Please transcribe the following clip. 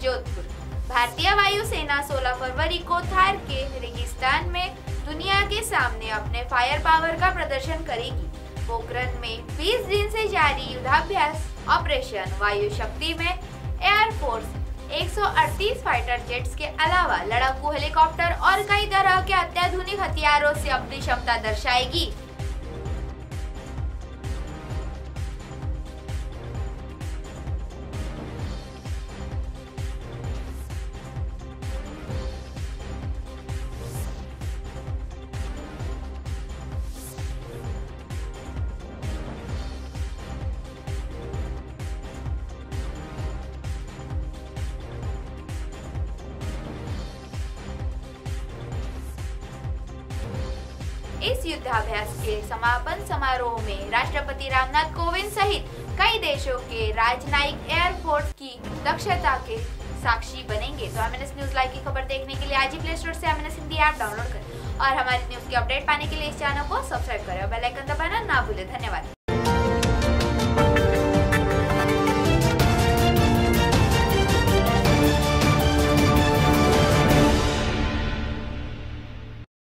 जोधपुर। भारतीय वायुसेना 16 फरवरी को थार के रेगिस्तान में दुनिया के सामने अपने फायर पावर का प्रदर्शन करेगी। पोखरण में 20 दिन से जारी युद्धाभ्यास ऑपरेशन वायु शक्ति में एयरफोर्स 138 फाइटर जेट्स के अलावा लड़ाकू हेलीकॉप्टर और कई तरह के अत्याधुनिक हथियारों से अपनी क्षमता दर्शाएगी। इस युद्धाभ्यास के समापन समारोह में राष्ट्रपति रामनाथ कोविंद सहित कई देशों के राजनयिक एयरफोर्स की दक्षता के साक्षी बनेंगे। तो एमएनएस न्यूज लाइव की खबर देखने के लिए आज ही प्ले स्टोर से एमएनएस हिंदी ऐप डाउनलोड करें और हमारी न्यूज की अपडेट पाने के लिए इस चैनल को सब्सक्राइब करें और बेल आइकन दबाना ना भूलें। धन्यवाद।